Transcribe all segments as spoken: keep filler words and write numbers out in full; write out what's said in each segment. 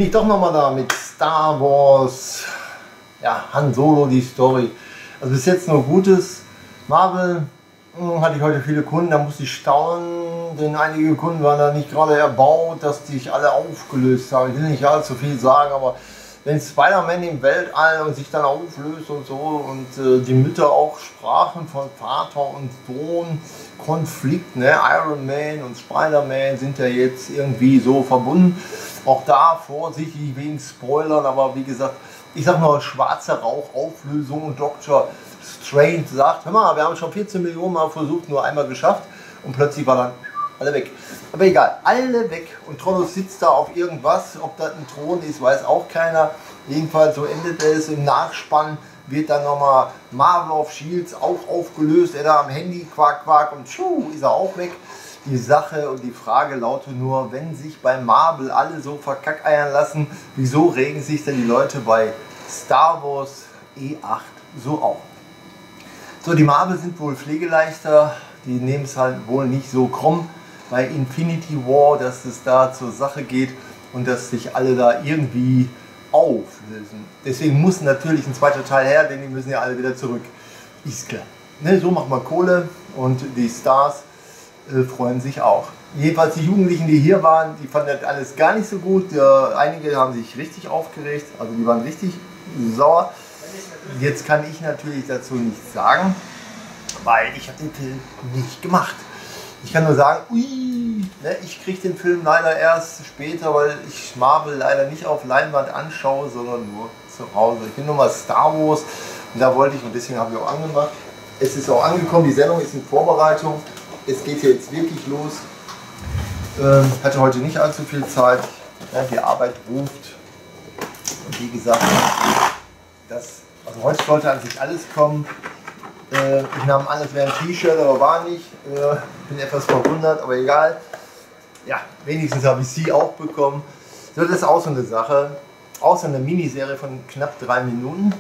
ich doch nochmal da mit Star Wars, ja, Han Solo, die Story. Also bis jetzt nur Gutes. Marvel mh, hatte ich heute viele Kunden, da musste ich staunen, denn einige Kunden waren da nicht gerade erbaut, dass die sich alle aufgelöst haben. Ich will nicht allzu viel sagen, aber wenn Spider-Man im Weltall und sich dann auflöst und so und äh, die Mütter auch sprachen von Vater und Sohn, Konflikt, ne? Iron Man und Spider-Man sind ja jetzt irgendwie so verbunden. Auch da vorsichtig wegen Spoilern, aber wie gesagt, ich sag nur schwarze Rauchauflösung und Doktor Strange sagt, hör mal, wir haben schon vierzehn Millionen Mal versucht, nur einmal geschafft und plötzlich war dann alle weg. Aber egal, alle weg und Tronos sitzt da auf irgendwas, ob das ein Thron ist, weiß auch keiner. Jedenfalls so endet es, im Nachspann wird dann nochmal Marvel of Shields auch aufgelöst, er da am Handy, quack, quack und tschuh, ist er auch weg. Die Sache und die Frage lautet nur, wenn sich bei Marvel alle so verkackeiern lassen, wieso regen sich denn die Leute bei Star Wars E acht so auf? So, die Marvel sind wohl pflegeleichter, die nehmen es halt wohl nicht so krumm bei Infinity War, dass es da zur Sache geht und dass sich alle da irgendwie auflösen. Deswegen muss natürlich ein zweiter Teil her, denn die müssen ja alle wieder zurück. Ist klar. Ne, so macht man Kohle und die Stars äh, freuen sich auch. Jedenfalls die Jugendlichen, die hier waren, die fanden das alles gar nicht so gut. Ja, einige haben sich richtig aufgeregt, also die waren richtig sauer. Jetzt kann ich natürlich dazu nichts sagen, weil ich habe den Film nicht gemacht. Ich kann nur sagen, ui, ne, ich kriege den Film leider erst später, weil ich Marvel leider nicht auf Leinwand anschaue, sondern nur zu Hause. Ich bin nur mal Star Wars und da wollte ich und deswegen habe ich auch angemacht. Es ist auch angekommen, die Sendung ist in Vorbereitung. Es geht jetzt wirklich los. Ähm, hatte heute nicht allzu viel Zeit. Ja, die Arbeit ruft. Und wie gesagt, das, also heute sollte an sich alles kommen. Äh, ich nahm an, es wäre ein T-Shirt, aber war nicht. Äh, bin etwas verwundert, aber egal. Ja, wenigstens habe ich sie auch bekommen. So, das ist auch so eine Sache. Auch so eine Miniserie von knapp drei Minuten,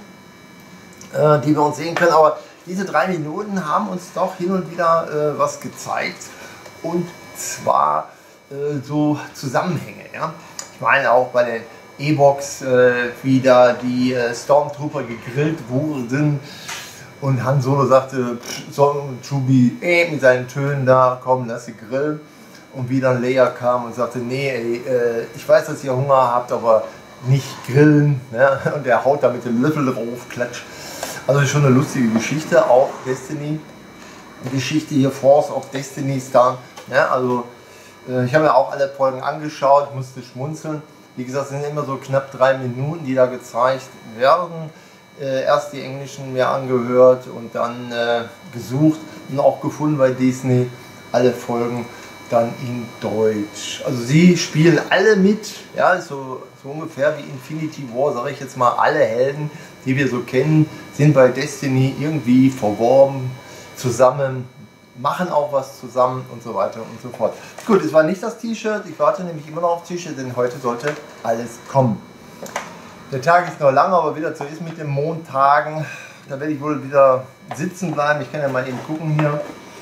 äh, die wir uns sehen können. Aber diese drei Minuten haben uns doch hin und wieder äh, was gezeigt. Und zwar äh, so Zusammenhänge. Ja? Ich meine auch bei den E-Box äh, wieder die äh, Stormtrooper gegrillt wurden. Und Han Solo sagte, Stormtrooper äh, mit seinen Tönen da, komm, lass sie grillen. Und wie dann Leia kam und sagte, nee, ey, äh, ich weiß, dass ihr Hunger habt, aber nicht grillen. Ne? Und er haut da mit dem Löffel drauf, klatsch. Also schon eine lustige Geschichte, auch Destiny. Geschichte hier, Force of Destiny Star. Ne? Also äh, ich habe mir auch alle Folgen angeschaut, musste schmunzeln. Wie gesagt, es sind immer so knapp drei Minuten, die da gezeigt werden. Äh, erst die englischen mir angehört und dann äh, gesucht und auch gefunden bei Disney alle Folgen dann in Deutsch. Also sie spielen alle mit, ja, so, so ungefähr wie Infinity War, sage ich jetzt mal, alle Helden, die wir so kennen, sind bei Destiny irgendwie verworben, zusammen, machen auch was zusammen und so weiter und so fort. Gut, es war nicht das T-Shirt, ich warte nämlich immer noch auf T-Shirt, denn heute sollte alles kommen. Der Tag ist noch lang, aber wieder so ist mit den Montagen. Da werde ich wohl wieder sitzen bleiben. Ich kann ja mal eben gucken hier.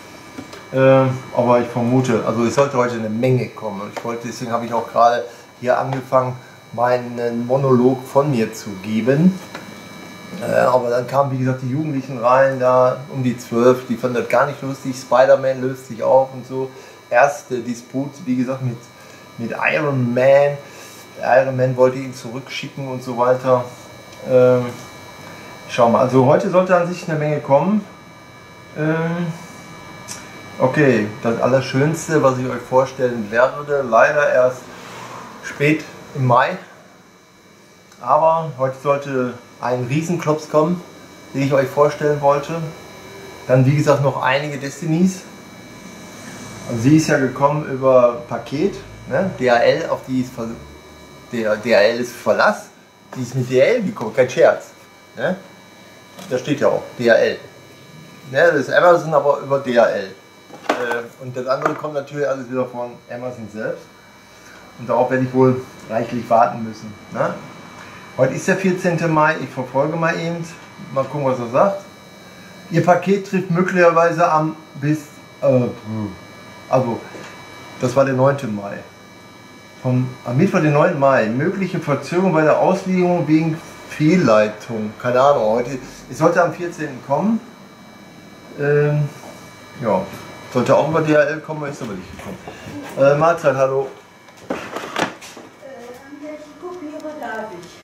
Äh, aber ich vermute, also es sollte heute eine Menge kommen. Ich wollte, deswegen habe ich auch gerade hier angefangen, meinen Monolog von mir zu geben. Äh, aber dann kamen, wie gesagt, die Jugendlichen rein, da um die zwölf, die fanden das gar nicht lustig. Spider-Man löst sich auf und so. Erste Disput, wie gesagt, mit, mit Iron Man. Iron Man wollte ihn zurückschicken und so weiter. Ähm, schauen wir mal. Also heute sollte an sich eine Menge kommen. Ähm, okay, das Allerschönste, was ich euch vorstellen werde, leider erst spät im Mai. Aber heute sollte ein Riesenklops kommen, den ich euch vorstellen wollte. Dann wie gesagt noch einige Destinys. Also sie ist ja gekommen über Paket, ne? D H L, auf die ist Der D H L ist Verlass, die ist mit D H L gekommen, kein Scherz. Ne? Da steht ja auch D H L. Ne? Das ist Amazon, aber über D H L. Äh, und das andere kommt natürlich alles wieder von Amazon selbst. Und darauf werde ich wohl reichlich warten müssen. Ne? Heute ist der vierzehnte Mai, ich verfolge mal eben, mal gucken, was er sagt. Ihr Paket trifft möglicherweise am bis, äh, also das war der neunte Mai. vom am Mittwoch, den neunten Mai. Mögliche Verzögerung bei der Auslieferung wegen Fehlleitung. Keine Ahnung, heute. Es sollte am vierzehnten kommen. Ähm, ja, sollte auch über D H L kommen, ist aber nicht gekommen. Äh, Mahlzeit, hallo. Äh, an welchen Kopierer darf ich?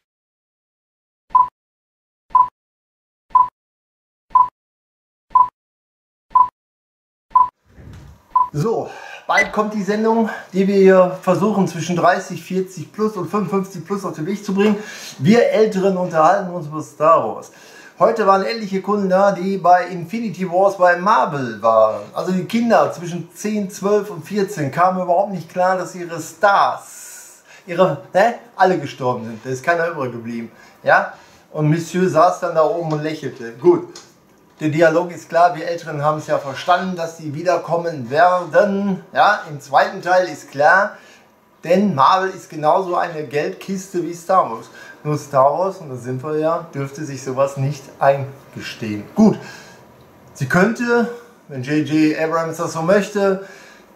So, bald kommt die Sendung, die wir hier versuchen zwischen dreißig, vierzig plus und fünfundfünfzig plus auf den Weg zu bringen. Wir Älteren unterhalten uns über Star Wars. Heute waren etliche Kunden da, die bei Infinity Wars bei Marvel waren. Also die Kinder zwischen zehn, zwölf und vierzehn kamen überhaupt nicht klar, dass ihre Stars, ihre, ne, alle gestorben sind. Da ist keiner übrig geblieben. Ja? Und Monsieur saß dann da oben und lächelte. Gut. Der Dialog ist klar, wir Älteren haben es ja verstanden, dass die wiederkommen werden. Ja, im zweiten Teil ist klar, denn Marvel ist genauso eine Geldkiste wie Star Wars. Nur Star Wars, und da sind wir ja, dürfte sich sowas nicht eingestehen. Gut, sie könnte, wenn J J Abrams das so möchte,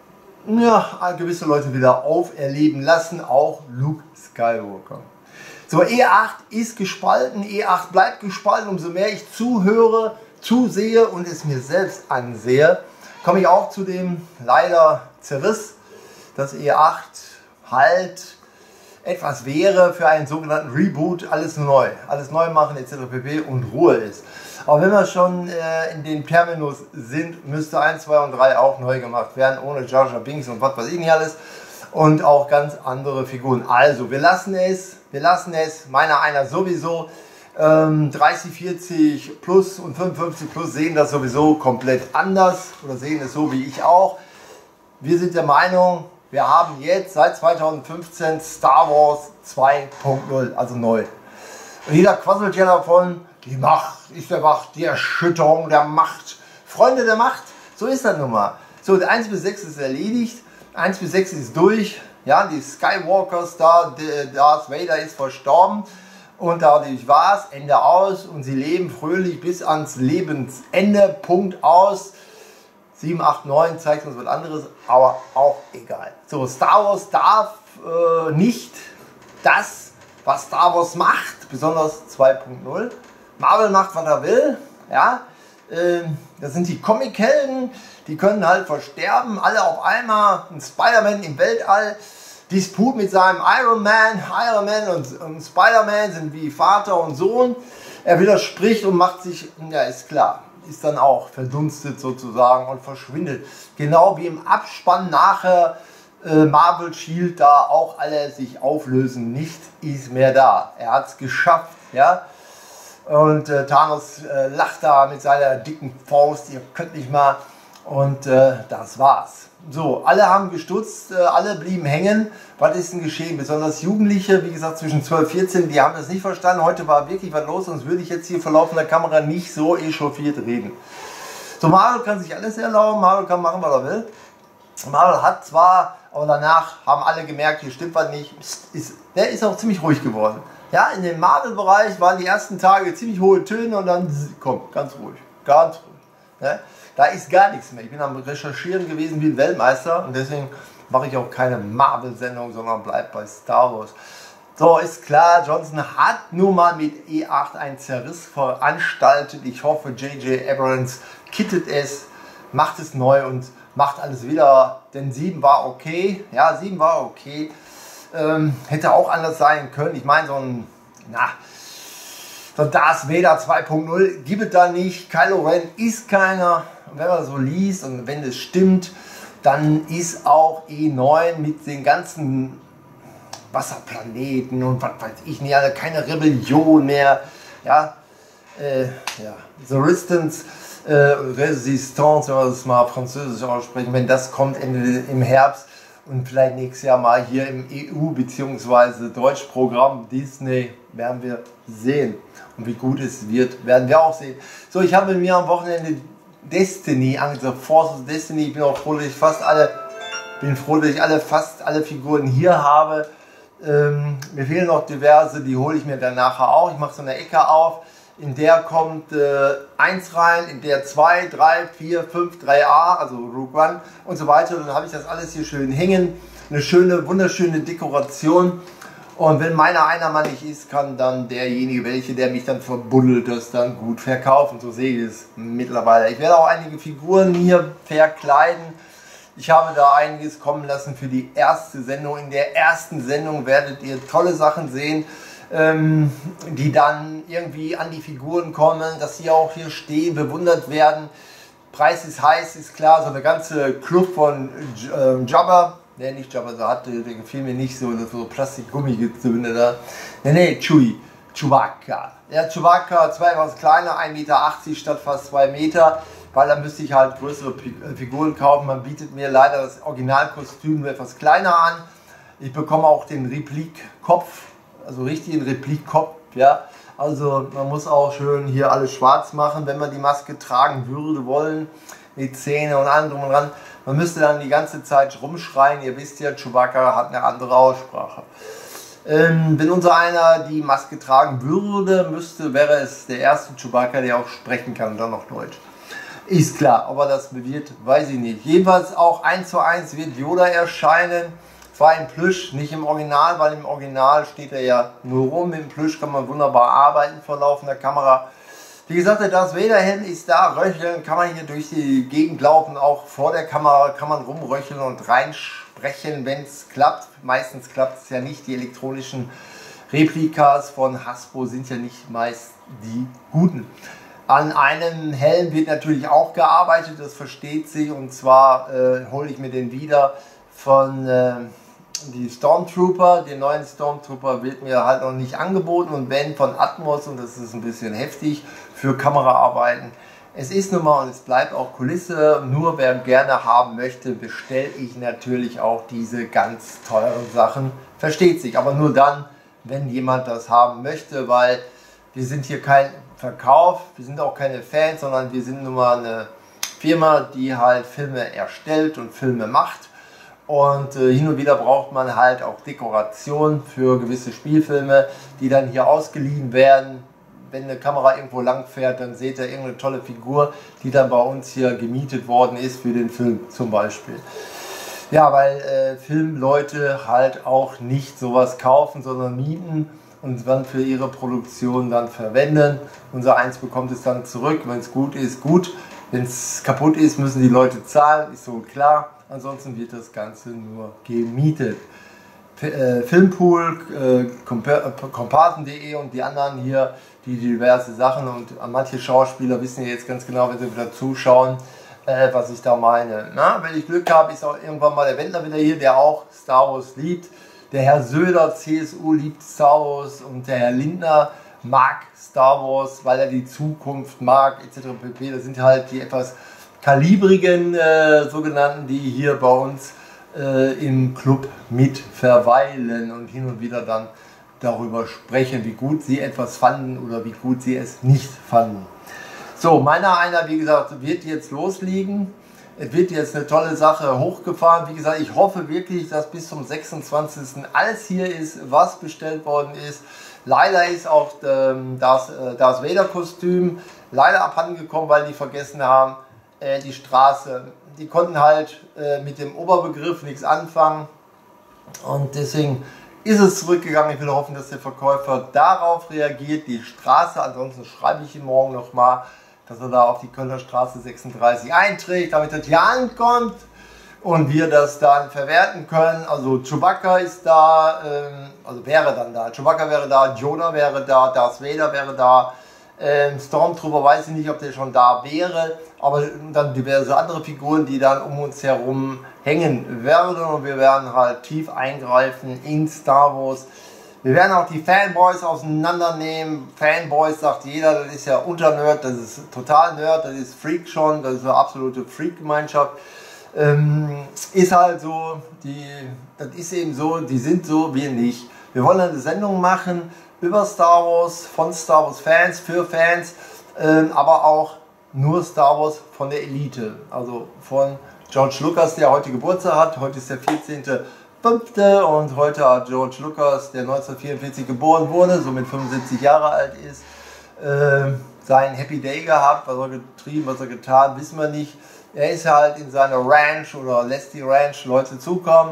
ja, gewisse Leute wieder auferleben lassen, auch Luke Skywalker. So, E acht ist gespalten, E acht bleibt gespalten, umso mehr ich zuhöre, zusehe und es mir selbst ansehe, komme ich auch zu dem leider Zerriss, dass E acht halt etwas wäre für einen sogenannten Reboot, alles neu, alles neu machen et cetera pp. Und Ruhe ist. Aber wenn wir schon äh, in den Terminus sind, müsste eins, zwei und drei auch neu gemacht werden, ohne Jar Jar Binks und was weiß ich nicht alles. Und auch ganz andere Figuren. Also, wir lassen es, wir lassen es, meiner einer sowieso. dreißig, vierzig plus und fünfundfünfzig plus sehen das sowieso komplett anders oder sehen es so wie ich auch. Wir sind der Meinung, wir haben jetzt seit zweitausendfünfzehn Star Wars zwei punkt null, also neu. Und jeder quasselt ja davon, die Macht ist der Macht, die Erschütterung der Macht. Freunde der Macht, so ist das nun mal. So, eins bis sechs ist erledigt, eins bis sechs ist durch, ja, die Skywalkers da, Darth Vader ist verstorben. Und dadurch war es, Ende aus, und sie leben fröhlich bis ans Lebensende, Punkt aus. sieben, acht, neun zeigt uns was anderes, aber auch egal. So, Star Wars darf äh, nicht das, was Star Wars macht, besonders zwei punkt null. Marvel macht, was er will, ja. Äh, das sind die Comic-Helden, die können halt versterben, alle auf einmal. Ein Spider-Man im Weltall. Disput mit seinem Iron Man. Iron Man und, und Spider-Man sind wie Vater und Sohn. Er widerspricht und macht sich, ja ist klar, ist dann auch verdunstet sozusagen und verschwindet. Genau wie im Abspann nachher äh, Marvel Shield da auch alle sich auflösen. Nichts ist mehr da. Er hat es geschafft, ja. Und äh, Thanos äh, lacht da mit seiner dicken Faust, ihr könnt nicht mal. Und äh, das war's. So, alle haben gestutzt, äh, alle blieben hängen. Was ist denn geschehen? Besonders Jugendliche, wie gesagt zwischen zwölf und vierzehn, die haben das nicht verstanden. Heute war wirklich was los, sonst würde ich jetzt hier vor laufender Kamera nicht so echauffiert reden. So, Marvel kann sich alles erlauben, Marvel kann machen, was er will. Marvel hat zwar, aber danach haben alle gemerkt, hier stimmt was nicht. Ist, der ist auch ziemlich ruhig geworden. Ja, in dem Marvel-Bereich waren die ersten Tage ziemlich hohe Töne und dann, komm, ganz ruhig, ganz ruhig. Ne? Da ist gar nichts mehr. Ich bin am Recherchieren gewesen wie ein Weltmeister und deswegen mache ich auch keine Marvel-Sendung, sondern bleibe bei Star Wars. So, ist klar, Johnson hat nun mal mit E acht einen Zerriss veranstaltet. Ich hoffe, J J Abrams kittet es, macht es neu und macht alles wieder. Denn sieben war okay. Ja, sieben war okay. Ähm, hätte auch anders sein können. Ich meine, so ein, na, so Darth Vader zwei punkt null gibt es da nicht. Kylo Ren ist keiner. Und wenn man so liest und wenn es stimmt, dann ist auch E neun mit den ganzen Wasserplaneten und was weiß ich nicht, also keine Rebellion mehr. Ja, äh, ja. The Resistance, äh, Resistance, wenn wir das mal französisch aussprechen, wenn das kommt Ende im Herbst und vielleicht nächstes Jahr mal hier im E U- bzw. Deutschprogramm Disney, werden wir sehen. Und wie gut es wird, werden wir auch sehen. So, ich habe mir am Wochenende Destiny angesagt, Force of Destiny. Ich bin auch froh, dass ich fast alle, bin froh, dass ich alle, fast alle Figuren hier habe. Ähm, mir fehlen noch diverse, die hole ich mir dann nachher auch. Ich mache so eine Ecke auf, in der kommt äh, eins rein, in der zwei, drei, vier, fünf, drei a, also Rogue One und so weiter. Dann habe ich das alles hier schön hängen. eine schöne, wunderschöne Dekoration. Und wenn meiner einer mal nicht ist, kann dann derjenige, welche, der mich dann verbuddelt, das dann gut verkaufen. So sehe ich es mittlerweile. Ich werde auch einige Figuren hier verkleiden. Ich habe da einiges kommen lassen für die erste Sendung. In der ersten Sendung werdet ihr tolle Sachen sehen, ähm, die dann irgendwie an die Figuren kommen, dass sie auch hier stehen, bewundert werden. Preis ist heiß, ist klar. So eine ganze Club von äh, Jabba. Der nicht Jabba so hatte, der gefiel mir nicht so, so Plastikgummigezünde da. Ne, ne, Chewie, Chewbacca. Ja, Chewbacca, zwei etwas kleiner, ein Meter achtzig statt fast zwei Meter, weil dann müsste ich halt größere Figuren kaufen. Man bietet mir leider das Originalkostüm nur etwas kleiner an. Ich bekomme auch den Replikkopf, also richtigen Replikkopf, ja. Also man muss auch schön hier alles schwarz machen, wenn man die Maske tragen würde, wollen, mit Zähne und allem drum und dran. Man müsste dann die ganze Zeit rumschreien. Ihr wisst ja, Chewbacca hat eine andere Aussprache. Ähm, wenn unser einer die Maske tragen würde, müsste, wäre es der erste Chewbacca, der auch sprechen kann und dann noch Deutsch. Ist klar, aber das wird, weiß ich nicht. Jedenfalls auch eins zu eins wird Yoda erscheinen. Zwar im Plüsch, nicht im Original, weil im Original steht er ja nur rum. Im Plüsch kann man wunderbar arbeiten vor laufender Kamera. Wie gesagt, der Darth Vader Helm ist da, röcheln, kann man hier durch die Gegend laufen, auch vor der Kamera kann man rumröcheln und reinsprechen, wenn es klappt. Meistens klappt es ja nicht, die elektronischen Replikas von Hasbro sind ja nicht meist die guten. An einem Helm wird natürlich auch gearbeitet, das versteht sich, und zwar äh, hole ich mir den wieder von äh, die Stormtrooper. Den neuen Stormtrooper wird mir halt noch nicht angeboten, und wenn von Atmos, und das ist ein bisschen heftig für Kameraarbeiten. Es ist nun mal und es bleibt auch Kulisse, nur wer gerne haben möchte, bestelle ich natürlich auch diese ganz teuren Sachen. Versteht sich, aber nur dann, wenn jemand das haben möchte, weil wir sind hier kein Verkauf, wir sind auch keine Fans, sondern wir sind nun mal eine Firma, die halt Filme erstellt und Filme macht. Und äh, hin und wieder braucht man halt auch Dekoration für gewisse Spielfilme, die dann hier ausgeliehen werden. Wenn eine Kamera irgendwo lang fährt, dann seht ihr irgendeine tolle Figur, die dann bei uns hier gemietet worden ist für den Film zum Beispiel. Ja, weil äh, Filmleute halt auch nicht sowas kaufen, sondern mieten und dann für ihre Produktion dann verwenden. Unser Eins bekommt es dann zurück, wenn es gut ist, gut. Wenn es kaputt ist, müssen die Leute zahlen, ist so klar. Ansonsten wird das Ganze nur gemietet. Filmpool, äh, Komparsen punkt de und die anderen hier, die diverse Sachen, und manche Schauspieler wissen ja jetzt ganz genau, wenn sie wieder zuschauen, äh, was ich da meine. Na, wenn ich Glück habe, ist auch irgendwann mal der Wendler wieder hier, der auch Star Wars liebt. Der Herr Söder, C S U, liebt Star Wars, und der Herr Lindner mag Star Wars, weil er die Zukunft mag, et cetera pp. Das sind halt die etwas kalibrigen äh, sogenannten, die hier bei uns äh, im Club mit verweilen und hin und wieder dann darüber sprechen, wie gut sie etwas fanden oder wie gut sie es nicht fanden. So, meiner einer, wie gesagt, wird jetzt loslegen. Es wird jetzt eine tolle Sache hochgefahren. Wie gesagt, ich hoffe wirklich, dass bis zum sechsundzwanzigsten alles hier ist, was bestellt worden ist. Leider ist auch ähm, das äh, Darth Vader Kostüm leider abhandengekommen, weil die vergessen haben, äh, die Straße. Die konnten halt äh, mit dem Oberbegriff nichts anfangen, und deswegen ist es zurückgegangen. Ich will hoffen, dass der Verkäufer darauf reagiert, die Straße. Ansonsten schreibe ich ihm morgen nochmal, dass er da auf die Kölner Straße sechsunddreißig einträgt, damit das hier ankommt und wir das dann verwerten können. Also Chewbacca ist da, ähm, also wäre dann da. Chewbacca wäre da, Yoda wäre da, Darth Vader wäre da. Ähm, Stormtrooper weiß ich nicht, ob der schon da wäre, aber dann diverse andere Figuren, die dann um uns herum hängen werden, und wir werden halt tief eingreifen in Star Wars. Wir werden auch die Fanboys auseinandernehmen. Fanboys sagt jeder, das ist ja Unternerd, das ist total Nerd, das ist Freak schon, das ist eine absolute Freak-Gemeinschaft. Ähm, ist halt so, die, das ist eben so, die sind so, wir nicht. Wir wollen eine Sendung machen über Star Wars, von Star Wars Fans, für Fans, ähm, aber auch nur Star Wars von der Elite. Also von George Lucas, der heute Geburtstag hat. Heute ist der vierzehnte fünfte und heute hat George Lucas, der neunzehnhundertvierundvierzig geboren wurde, somit fünfundsiebzig Jahre alt ist, äh, seinen Happy Day gehabt. Was er getrieben, was er getan, wissen wir nicht. Er ist halt in seiner Ranch oder lässt die Ranch Leute zukommen.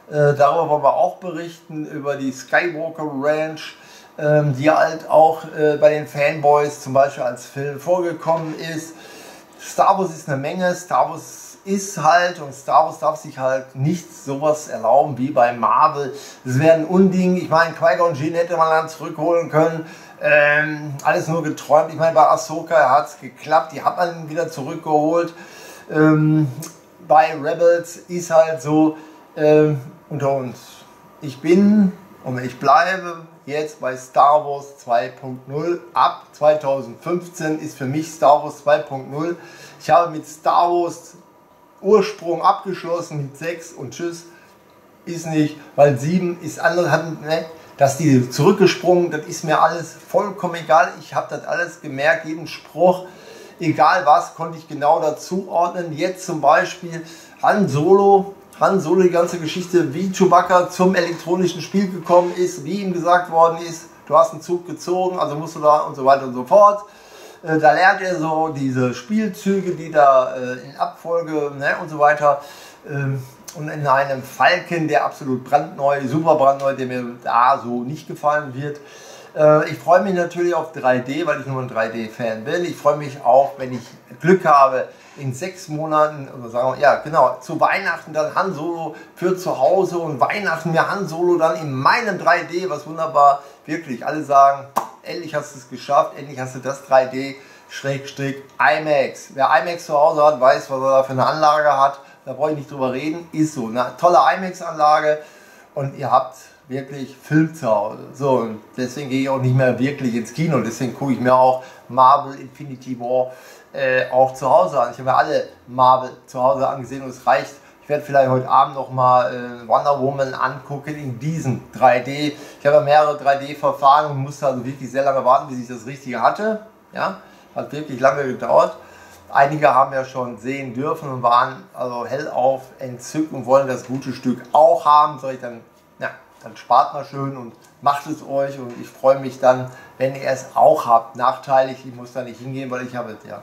Äh, darüber wollen wir auch berichten, über die Skywalker Ranch, ähm, die halt auch äh, bei den Fanboys zum Beispiel als Film vorgekommen ist. Star Wars ist eine Menge, Star Wars ist halt, und Star Wars darf sich halt nicht sowas erlauben wie bei Marvel. Das wäre ein Unding. Ich meine, Qui-Gon Jinn hätte man dann zurückholen können. Ähm, alles nur geträumt. Ich meine, bei Ahsoka hat es geklappt, die hat man wieder zurückgeholt. Ähm, bei Rebels ist halt so, ähm, unter uns, ich bin und ich bleibe jetzt bei Star Wars zwei Punkt null. Ab zweitausendfünfzehn ist für mich Star Wars zwei Punkt null. Ich habe mit Star Wars Ursprung abgeschlossen mit sechs und tschüss, ist nicht, weil sieben ist anders, ne? Dass die zurückgesprungen, das ist mir alles vollkommen egal. Ich habe das alles gemerkt, jeden Spruch, egal was, konnte ich genau dazu ordnen. Jetzt zum Beispiel Han Solo, Han Solo, die ganze Geschichte, wie Chewbacca zum elektronischen Spiel gekommen ist, wie ihm gesagt worden ist, du hast einen Zug gezogen, also musst du da und so weiter und so fort. Äh, da lernt er so diese Spielzüge, die da äh, in Abfolge, ne, und so weiter. Ähm, und in einem Falken, der absolut brandneu, super brandneu, der mir da so nicht gefallen wird. Äh, ich freue mich natürlich auf drei D, weil ich nur ein drei D-Fan bin. Ich freue mich auch, wenn ich Glück habe, in sechs Monaten, oder sagen wir, ja genau, zu Weihnachten dann Han Solo für zu Hause und Weihnachten mir Han Solo dann in meinem drei D, was wunderbar, wirklich, alle sagen, endlich hast du es geschafft, endlich hast du das drei D Schrägstrich IMAX. Wer IMAX zu Hause hat, weiß, was er da für eine Anlage hat, da brauche ich nicht drüber reden, ist so, eine tolle IMAX-Anlage und ihr habt wirklich Film zu Hause. So, und deswegen gehe ich auch nicht mehr wirklich ins Kino, deswegen gucke ich mir auch Marvel Infinity War Äh, auch zu Hause an. Ich habe mir alle Marvel zu Hause angesehen und es reicht. Ich werde vielleicht heute Abend noch mal äh, Wonder Woman angucken in diesem drei D. Ich habe ja mehrere drei D-Verfahren und musste also wirklich sehr lange warten, bis ich das Richtige hatte. Ja, hat wirklich lange gedauert. Einige haben ja schon sehen dürfen und waren also hellauf entzückt und wollen das gute Stück auch haben. Soll ich dann, ja, dann spart mal schön und macht es euch und ich freue mich dann, wenn ihr es auch habt. Nachteilig, ich muss da nicht hingehen, weil ich habe es ja.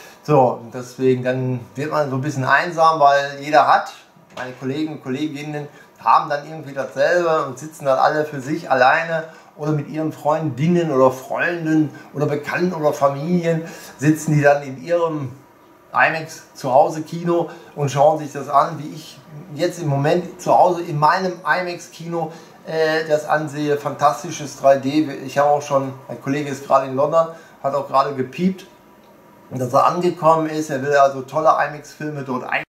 So, und deswegen, dann wird man so ein bisschen einsam, weil jeder hat, meine Kollegen und Kolleginnen haben dann irgendwie dasselbe und sitzen dann alle für sich alleine oder mit ihren Freundinnen oder Freunden oder Bekannten oder Familien, sitzen die dann in ihrem IMAX zu Hause Kino und schauen sich das an, wie ich jetzt im Moment zu Hause in meinem IMAX Kino äh, das ansehe. Fantastisches drei D. Ich habe auch schon, mein Kollege ist gerade in London, hat auch gerade gepiept, dass er angekommen ist. Er will also tolle IMAX Filme dort ein.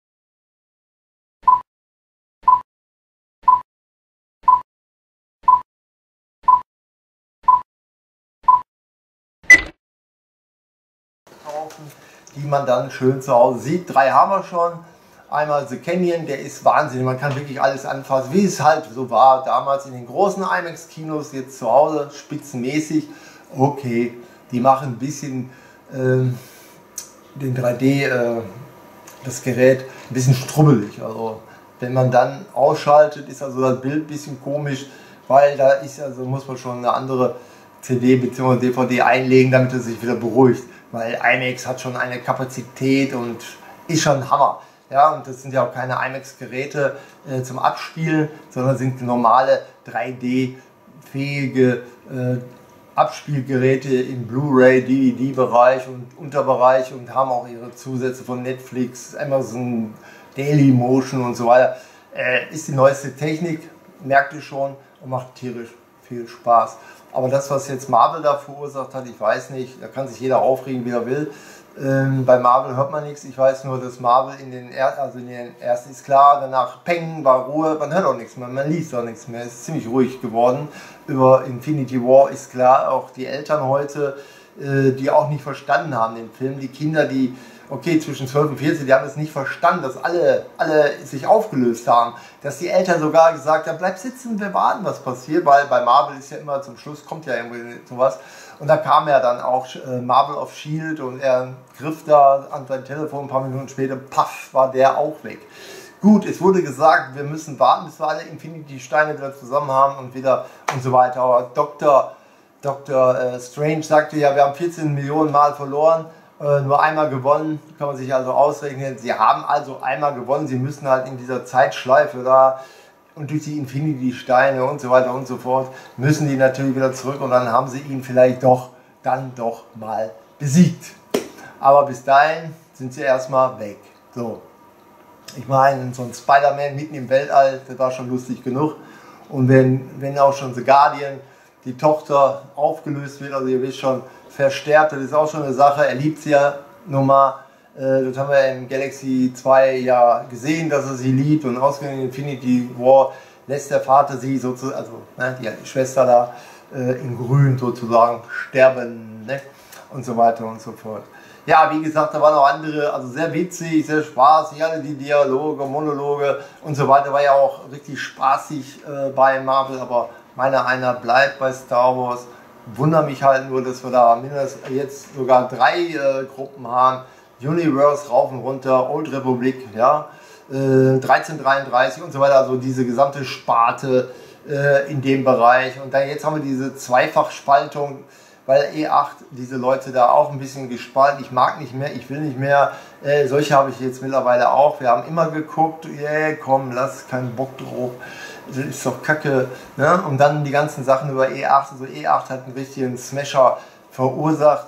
Die man dann schön zu Hause sieht. Drei haben wir schon. Einmal The Canyon, der ist Wahnsinn. Man kann wirklich alles anfassen, wie es halt so war damals in den großen IMAX-Kinos, jetzt zu Hause spitzenmäßig. Okay, die machen ein bisschen äh, den drei D, äh, das Gerät ein bisschen strubbelig. Also wenn man dann ausschaltet, ist also das Bild ein bisschen komisch, weil da ist also muss man schon eine andere C D bzw. D V D einlegen, damit es sich wieder beruhigt. Weil IMAX hat schon eine Kapazität und ist schon Hammer. Ja, und das sind ja auch keine IMAX-Geräte äh, zum Abspielen, sondern sind normale drei D-fähige äh, Abspielgeräte im Blu-ray, D V D-Bereich und Unterbereich und haben auch ihre Zusätze von Netflix, Amazon, Dailymotion und so weiter. Äh, ist die neueste Technik, merkt ihr schon, und macht tierisch viel Spaß. Aber das, was jetzt Marvel da verursacht hat, ich weiß nicht, da kann sich jeder aufregen, wie er will. Ähm, bei Marvel hört man nichts. Ich weiß nur, dass Marvel in den, er also in den ersten ist klar, danach Peng, war Ruhe, man hört auch nichts mehr, man liest auch nichts mehr. Es ist ziemlich ruhig geworden. Über Infinity War ist klar, auch die Eltern heute, äh, die auch nicht verstanden haben den Film, die Kinder, die okay, zwischen zwölf und vierzehn, die haben es nicht verstanden, dass alle, alle sich aufgelöst haben. Dass die Eltern sogar gesagt haben, bleib sitzen, wir warten, was passiert, weil bei Marvel ist ja immer zum Schluss, kommt ja irgendwie sowas. Und da kam ja dann auch äh, Marvel of Shield und er griff da an sein Telefon, ein paar Minuten später, paff, war der auch weg. Gut, es wurde gesagt, wir müssen warten, bis wir alle Infinity-Steine wieder zusammen haben und wieder und so weiter. Aber Doktor Doktor äh, Strange sagte ja, wir haben vierzehn Millionen Mal verloren, äh, nur einmal gewonnen, kann man sich also ausrechnen. Sie haben also einmal gewonnen, sie müssen halt in dieser Zeitschleife da und durch die Infinity-Steine und so weiter und so fort müssen die natürlich wieder zurück und dann haben sie ihn vielleicht doch, dann doch mal besiegt. Aber bis dahin sind sie erstmal weg. So. Ich meine, so ein Spider-Man mitten im Weltall, das war schon lustig genug. Und wenn, wenn auch schon The Guardian, die Tochter, aufgelöst wird, also ihr wisst schon, versterbt, das ist auch schon eine Sache. Er liebt sie ja nun mal. Das haben wir in Galaxy zwei ja gesehen, dass er sie liebt, und ausgerechnet in Infinity War lässt der Vater sie sozusagen, also ne, die Schwester da, äh, in Grün sozusagen sterben, ne? Und so weiter und so fort. Ja, wie gesagt, da waren auch andere, also sehr witzig, sehr spaßig, alle die Dialoge, Monologe und so weiter, war ja auch richtig spaßig äh, bei Marvel, aber meiner einer bleibt bei Star Wars. Wundere mich halt nur, dass wir da mindestens jetzt sogar drei äh, Gruppen haben. Universe rauf und runter, Old Republic, ja, äh, dreizehnhundertdreiunddreißig und so weiter, also diese gesamte Sparte äh, in dem Bereich. Und dann jetzt haben wir diese Zweifachspaltung, weil E acht diese Leute da auch ein bisschen gespalten. Ich mag nicht mehr, ich will nicht mehr. Äh, solche habe ich jetzt mittlerweile auch. Wir haben immer geguckt, yeah, komm, lass keinen Bock drauf. Das ist doch Kacke. Ne? Und dann die ganzen Sachen über E acht. Also E acht hat einen richtigen Smasher verursacht.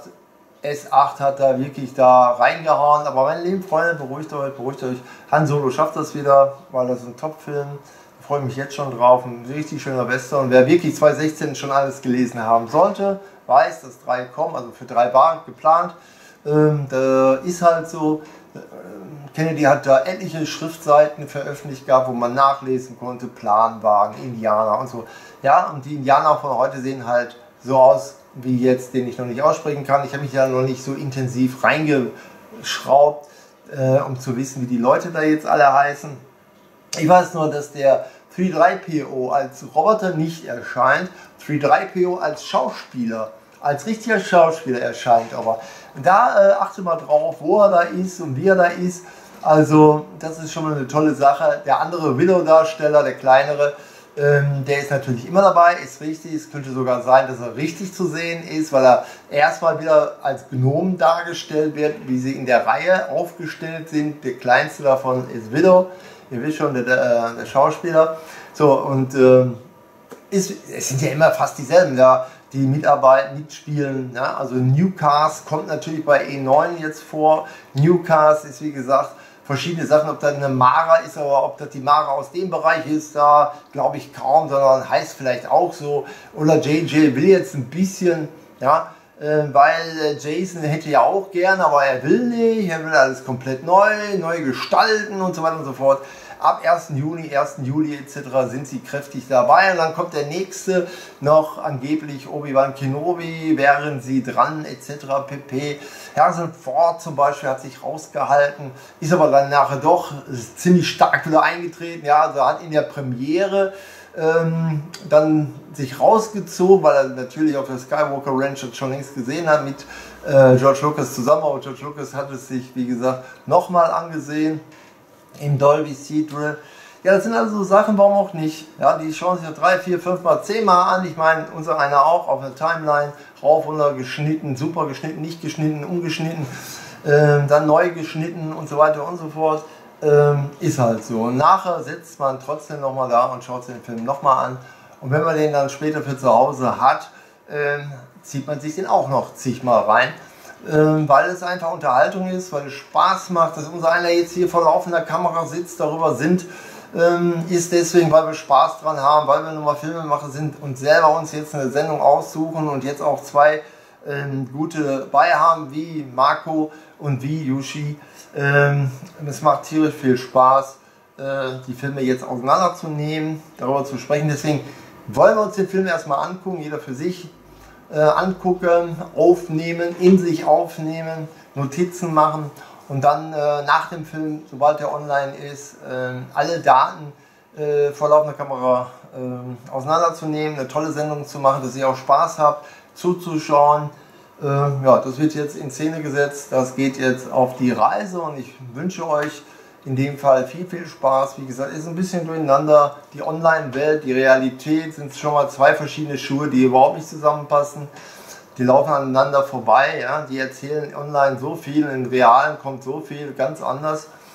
S acht hat da wirklich da reingehauen, aber meine lieben Freunde, beruhigt euch, beruhigt euch. Han Solo schafft das wieder, weil das ist ein Top-Film. Ich freue mich jetzt schon drauf, ein richtig schöner Western. Und wer wirklich zwanzig sechzehn schon alles gelesen haben sollte, weiß, dass drei kommen, also für drei war geplant. Ähm, da ist halt so, äh, Kennedy hat da etliche Schriftseiten veröffentlicht gehabt, wo man nachlesen konnte, Planwagen, Indianer und so. Ja, und die Indianer von heute sehen halt so aus, wie jetzt, den ich noch nicht aussprechen kann. Ich habe mich ja noch nicht so intensiv reingeschraubt, äh, um zu wissen, wie die Leute da jetzt alle heißen. Ich weiß nur, dass der drei drei P O als Roboter nicht erscheint, drei drei P O als Schauspieler, als richtiger Schauspieler erscheint. Aber da äh, achte mal drauf, wo er da ist und wie er da ist. Also das ist schon mal eine tolle Sache. Der andere Willow-Darsteller, der kleinere, Ähm, der ist natürlich immer dabei, ist richtig. Es könnte sogar sein, dass er richtig zu sehen ist, weil er erstmal wieder als Gnom dargestellt wird, wie sie in der Reihe aufgestellt sind. Der kleinste davon ist Willow, ihr wisst schon, der, der, der Schauspieler. So, und ähm, ist, es sind ja immer fast dieselben da, die mitarbeiten, mitspielen. Ja? Also Newcast kommt natürlich bei E neun jetzt vor. Newcast ist, wie gesagt, verschiedene Sachen, ob das eine Mara ist, aber ob das die Mara aus dem Bereich ist, da glaube ich kaum, sondern heißt vielleicht auch so. Oder J J will jetzt ein bisschen, ja, äh, weil äh, Jason hätte ja auch gern, aber er will nicht, er will alles komplett neu, neu gestalten und so weiter und so fort. Ab ersten Juni, ersten Juli et cetera sind sie kräftig dabei und dann kommt der nächste noch, angeblich Obi-Wan Kenobi, wären sie dran et cetera pp. Harrison Ford zum Beispiel hat sich rausgehalten, ist aber dann nachher doch ziemlich stark wieder eingetreten, ja, also hat in der Premiere ähm, dann sich rausgezogen, weil er natürlich auf der Skywalker Ranch schon längst gesehen hat mit äh, George Lucas zusammen, aber George Lucas hat es sich, wie gesagt, nochmal angesehen im Dolby Theatre. Ja, das sind also so Sachen, warum auch nicht. Ja, die schauen sich ja drei, vier, fünf mal, zehn Mal an. Ich meine, unser einer auch auf der Timeline, rauf, runter geschnitten, super geschnitten, nicht geschnitten, umgeschnitten, ähm, dann neu geschnitten und so weiter und so fort. Ähm, ist halt so. Und nachher sitzt man trotzdem nochmal da und schaut sich den Film nochmal an. Und wenn man den dann später für zu Hause hat, ähm, zieht man sich den auch noch zigmal rein. Ähm, weil es einfach Unterhaltung ist, weil es Spaß macht, dass unser einer jetzt hier vor laufender Kamera sitzt, darüber sind, ähm, ist deswegen, weil wir Spaß dran haben, weil wir nun mal Filmemacher sind und selber uns jetzt eine Sendung aussuchen und jetzt auch zwei ähm, gute bei haben, wie Marco und wie Yushi. Ähm, es macht tierisch viel Spaß, äh, die Filme jetzt auseinanderzunehmen, darüber zu sprechen. Deswegen wollen wir uns den Film erstmal angucken, jeder für sich. Äh, angucken, aufnehmen, in sich aufnehmen, Notizen machen und dann äh, nach dem Film, sobald der online ist, äh, alle Daten äh, vor laufender Kamera äh, auseinanderzunehmen, eine tolle Sendung zu machen, dass ihr auch Spaß habt, zuzuschauen. Äh, ja, das wird jetzt in Szene gesetzt, das geht jetzt auf die Reise und ich wünsche euch in dem Fall viel, viel Spaß. Wie gesagt, ist ein bisschen durcheinander. Die Online-Welt, die Realität sind schon mal zwei verschiedene Schuhe, die überhaupt nicht zusammenpassen. Die laufen aneinander vorbei. Ja? Die erzählen online so viel, in Realen kommt so viel ganz anders.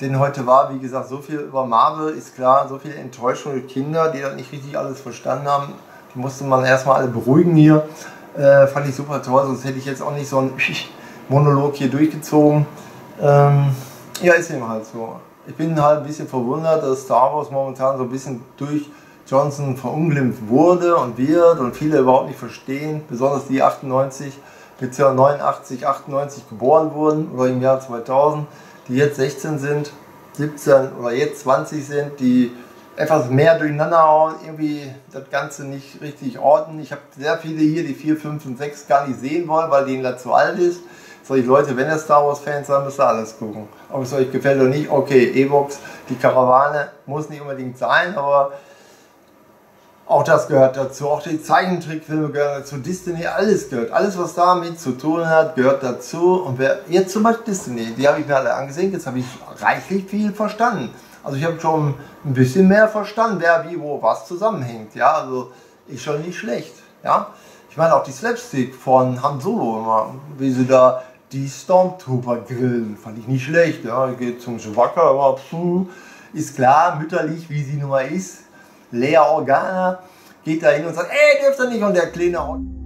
Denn heute war, wie gesagt, so viel über Marvel, ist klar, so viele enttäuschende Kinder, die das nicht richtig alles verstanden haben. Die musste man erstmal alle beruhigen hier. Äh, fand ich super toll, sonst hätte ich jetzt auch nicht so einen Monolog hier durchgezogen. Ähm, ja, ist eben halt so. Ich bin halt ein bisschen verwundert, dass Star Wars momentan so ein bisschen durch Johnson verunglimpft wurde und wird und viele überhaupt nicht verstehen, besonders die achtundneunzig bzw. neunundachtzig, achtundneunzig geboren wurden oder im Jahr zweitausend, die jetzt sechzehn sind, siebzehn oder jetzt zwanzig sind, die etwas mehr durcheinander hauen, irgendwie das Ganze nicht richtig ordnen. Ich habe sehr viele hier, die vier, fünf und sechs gar nicht sehen wollen, weil denen das zu alt ist. Sag ich, Leute, wenn ihr Star Wars Fans seid, müsst ihr alles gucken. Ob es euch gefällt oder nicht, okay, Ewoks, die Karawane muss nicht unbedingt sein, aber auch das gehört dazu, auch die Zeichentrickfilme gehören dazu, Disney, alles gehört, alles was damit zu tun hat, gehört dazu. Und wer jetzt zum Beispiel Disney, die habe ich mir alle angesehen, jetzt habe ich reichlich viel verstanden. Also ich habe schon ein bisschen mehr verstanden, wer wie wo was zusammenhängt, ja, also ist schon nicht schlecht, ja. Ich meine auch die Slapstick von Han Solo immer, wie sie da die Stormtrooper grillen, fand ich nicht schlecht, ja, geht zum Chewbacca, aber pfuh, ist klar, mütterlich, wie sie nun mal ist. Leia Organa geht da hin und sagt, ey, dürft ihr nicht, und der kleine